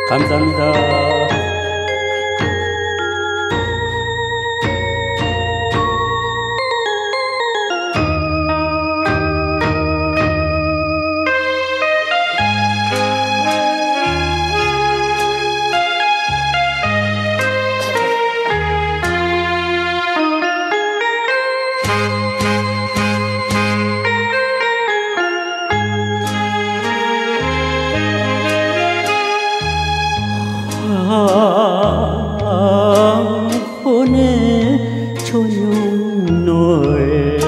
감사합니다. 황혼의 저녁노을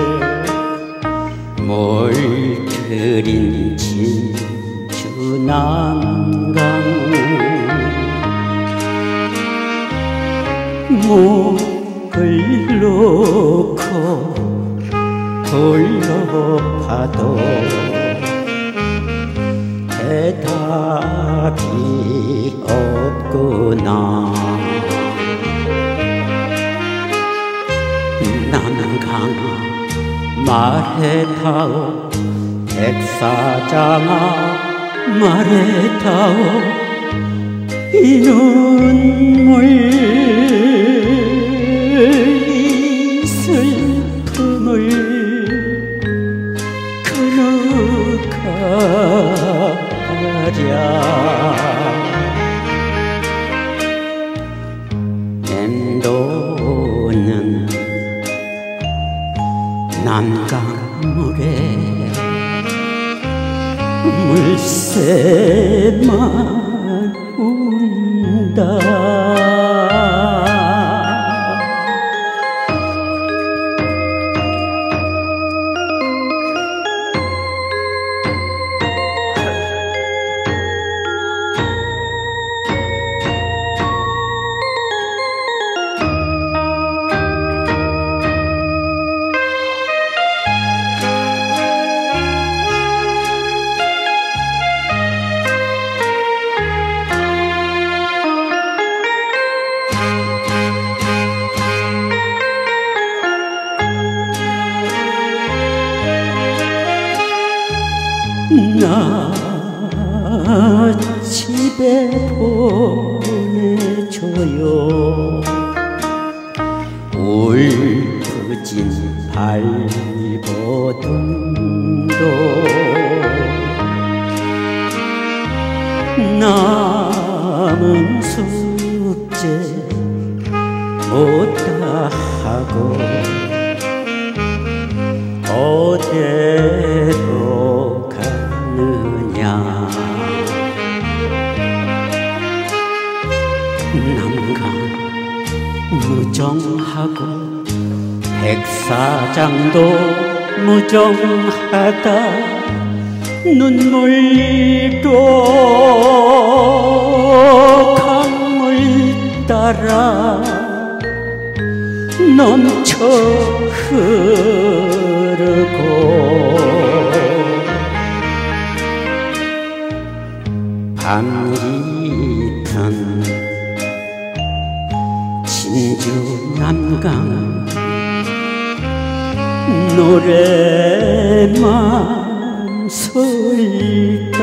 물들인 진주 남강 목을 놓고 돌려봐도 대답이 없구나. 남강아 말해다오, 백사장아 말해다오, 이 눈물 이 슬픔을 맴도는 남강물에 물새만 운다. 나 집에 보내줘요. 울부진 발버둥도 남은 숙제 못다 하고 어디로 가느냐. 남강 무정하고 백사장도 무정하다. 눈물도 강물 따라 넘쳐 흐르고 밤이든 진주 남강 노래만 서 있다.